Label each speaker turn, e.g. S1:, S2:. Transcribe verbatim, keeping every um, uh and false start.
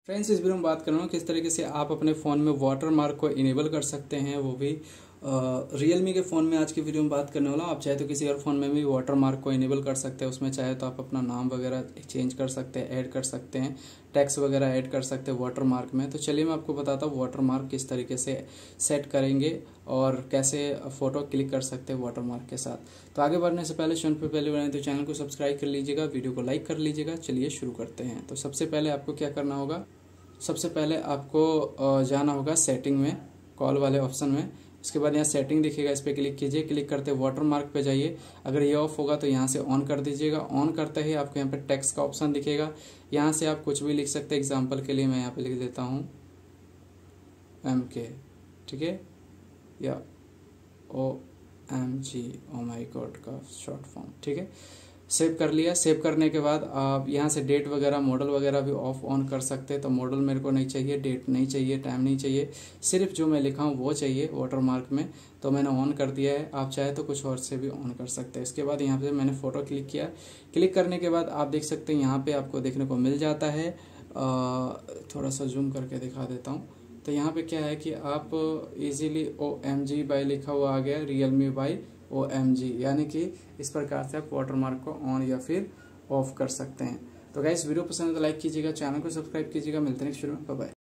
S1: Friends, इस video में बात कर रहा हूँ किस तरीके से आप अपने फ़ोन में वाटर मार्क को इनेबल कर सकते हैं, वो भी रियलमी के फ़ोन में। आज की वीडियो में बात करने वाला हूँ। आप चाहे तो किसी और फ़ोन में भी वाटर मार्क को इनेबल कर सकते हैं। उसमें चाहे तो आप अपना नाम वगैरह चेंज कर सकते हैं, ऐड कर सकते हैं, टेक्स्ट वगैरह ऐड कर सकते हैं वाटर मार्क में। तो चलिए मैं आपको बताता हूँ वाटर मार्क किस तरीके से सेट करेंगे और कैसे फ़ोटो क्लिक कर सकते हैं वाटर मार्क के साथ। तो आगे बढ़ने से पहले चैनल पर पहले बनाए तो चैनल को सब्सक्राइब कर लीजिएगा, वीडियो को लाइक कर लीजिएगा। चलिए शुरू करते हैं। तो सबसे पहले आपको क्या करना होगा, सबसे पहले आपको जाना होगा सेटिंग में, कॉल वाले ऑप्शन में। उसके बाद यहाँ सेटिंग दिखेगा, इस पर क्लिक कीजिए। क्लिक करते वाटर मार्क पे जाइए। अगर ये ऑफ होगा तो यहाँ से ऑन कर दीजिएगा। ऑन करते ही आपको यहाँ पे टेक्स्ट का ऑप्शन दिखेगा। यहाँ से आप कुछ भी लिख सकते हैं। एग्जांपल के लिए मैं यहाँ पे लिख देता हूँ एम के, ठीक है, या O M G, oh my God का शॉर्ट फॉर्म, ठीक है। सेव कर लिया। सेव करने के बाद आप यहाँ से डेट वगैरह, मॉडल वगैरह भी ऑफ ऑन कर सकते हैं। तो मॉडल मेरे को नहीं चाहिए, डेट नहीं चाहिए, टाइम नहीं चाहिए, सिर्फ जो मैं लिखा हूँ वो चाहिए वाटर मार्क में। तो मैंने ऑन कर दिया है। आप चाहे तो कुछ और से भी ऑन कर सकते हैं। इसके बाद यहाँ पे मैंने फ़ोटो क्लिक किया। क्लिक करने के बाद आप देख सकते हैं यहाँ पर आपको देखने को मिल जाता है। थोड़ा सा जूम करके दिखा देता हूँ। तो यहाँ पे क्या है कि आप easily O M G by लिखा हुआ आ गया, Realme by O M G, यानी कि इस प्रकार से आप वाटर मार्क को ऑन या फिर ऑफ कर सकते हैं। तो गाइस, वीडियो पसंद है तो लाइक कीजिएगा, चैनल को सब्सक्राइब कीजिएगा। मिलते हैं नेक्स्ट वीडियो में, बाय बाय।